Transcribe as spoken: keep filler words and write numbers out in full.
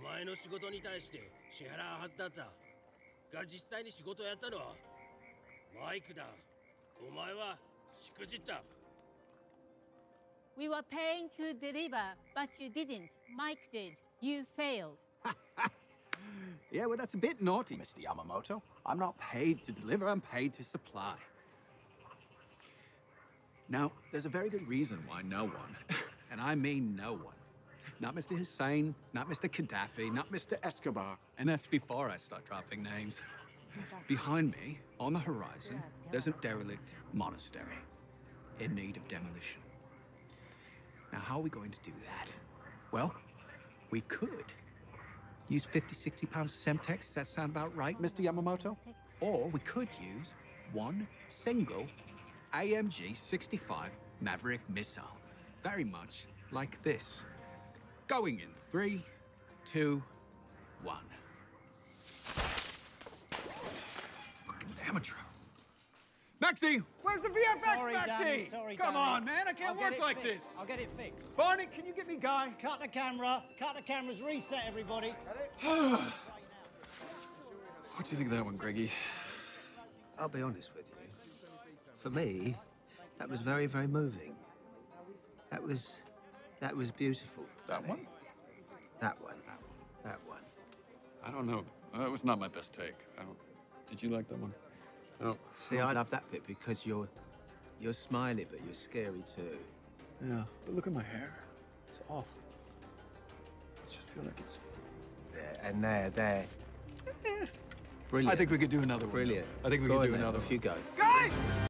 前の仕事に対して支払うはずだった。が実際に仕事をやったのはマイクだ。お前はしくじった。 We were paying to deliver, but you didn't. Mike did. You failed. Yeah, well, that's a bit naughty, Mister Yamamoto. I'm not paid to deliver, I'm paid to supply. Now, there's a very good reason why no one, and I mean no one, not Mister Hussein, not Mister Gaddafi, not Mister Escobar, and that's before I start dropping names. Behind me, on the horizon, there's a derelict monastery in need of demolition. Now, how are we going to do that? Well, we could use fifty, sixty pounds of Semtex. Does that sound about right, Mister Yamamoto? Or we could use one single A M G sixty-five Maverick missile. Very much like this. Going in three, two, one. Fucking amateur. Maxie, where's the V F X, Sorry, Maxie? Danny, sorry, Come Danny. on, man, I can't I'll get work it like fixed. this. I'll get it fixed. Barney, can you get me Guy? Cut the camera. Cut the cameras. Reset, everybody. What do you think of that one, Greggy? I'll be honest with you. For me, that was very, very moving. That was... that was beautiful. That one? That one. That one. I don't know. Uh, it was not my best take. I don't... Did you like that one? No. See, I love that bit because you're... you're smiley, but you're scary too. Yeah, but look at my hair. It's awful. I just feel like it's... There, and there, there. Brilliant. I think we could do another one. Brilliant. I think we Go could on do then, another off one. you go. Guy!